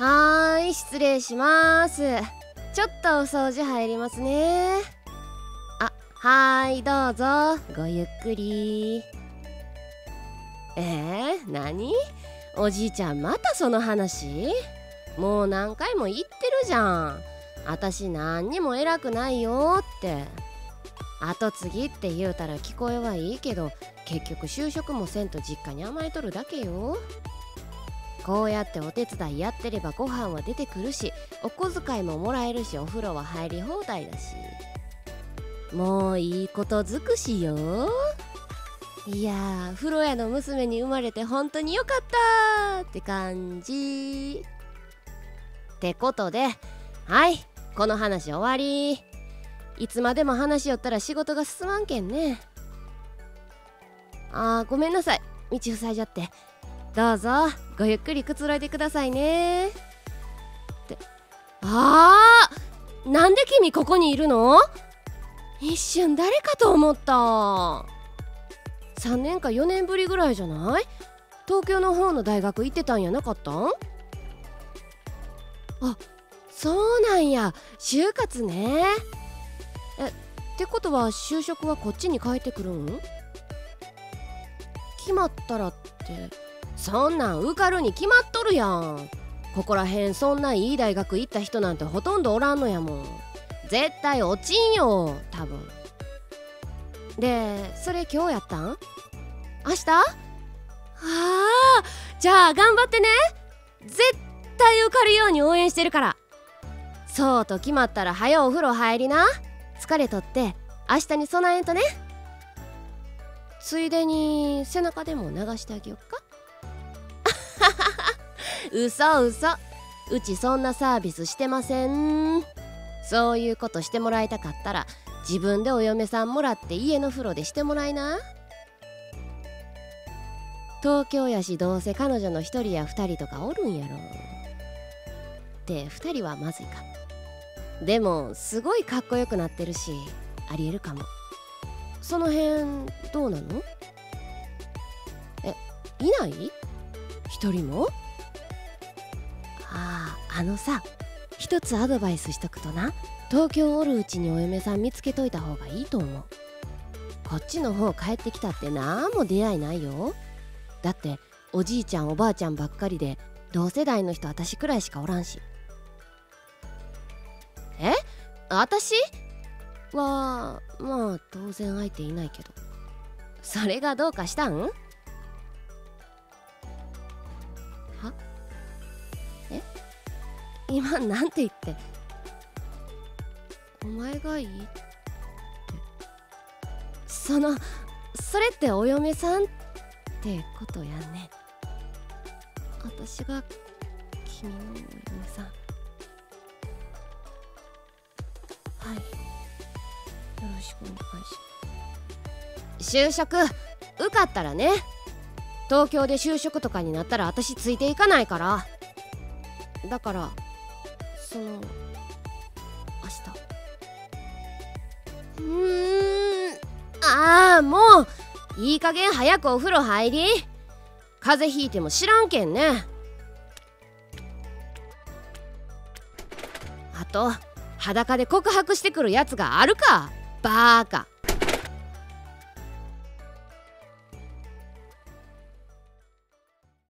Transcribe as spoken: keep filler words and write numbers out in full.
はーい、失礼します。ちょっとお掃除入りますね。あ、はーい、どうぞごゆっくり。えー、何？おじいちゃんまたその話？もう何回も言ってるじゃん。あたし何にも偉くないよって。後継ぎって言うたら聞こえはいいけど、結局就職もせんと実家に甘えとるだけよ。こうやってお手伝いやってればご飯は出てくるし、お小遣いももらえるし、お風呂は入り放題だし、もういいこと尽くしよ。いやー、風呂屋の娘に生まれて本当によかったって感じ。ってことで、はい、この話終わり。いつまでも話しよったら仕事が進まんけんね。あー、ごめんなさい、道塞いじゃって。どうぞごゆっくりくつろいでくださいね。って、あー、なんで君ここにいるの？一瞬誰かと思った。さんねんかよねんぶりぐらいじゃない？東京の方の大学行ってたんやなかったん？あ、そうなんや、就活ね。え、ってことは就職はこっちに帰ってくるん？決まったらって、そんなん受かるに決まっとるやん。ここらへんそんないい大学行った人なんてほとんどおらんのやもん。絶対落ちんよ多分。で、それ今日やったん？明日？ああ、じゃあ頑張ってね。絶対受かるように応援してるから。そうと決まったら早うお風呂入りな。疲れとって明日に備えんとね。ついでに背中でも流してあげよっか。嘘嘘、うちそんなサービスしてません。そういうことしてもらいたかったら自分でお嫁さんもらって家の風呂でしてもらいな。東京やし、どうせ彼女の一人や二人とかおるんやろ。って二人はまずいか。でもすごいかっこよくなってるし、ありえるかも。その辺どうなの？え、いない？一人も？ああ、あのさ、一つアドバイスしとくとな、東京おるうちにお嫁さん見つけといた方がいいと思う。こっちの方帰ってきたってなんも出会いないよ。だっておじいちゃんおばあちゃんばっかりで、同世代の人私くらいしかおらんし。え？私はまあ当然相手いないけど。それがどうかしたん？は？え？今なんて言って。お前がいいって。そのそれってお嫁さんってことやね。私が君のお嫁さん。はい、よろしくお願いします。就職受かったらね。東京で就職とかになったら私ついていかないから。だからその明日。うーん、ああ、もういい加減早くお風呂入り。風邪ひいても知らんけんね。あと裸で告白してくるやつがあるか、バーカ。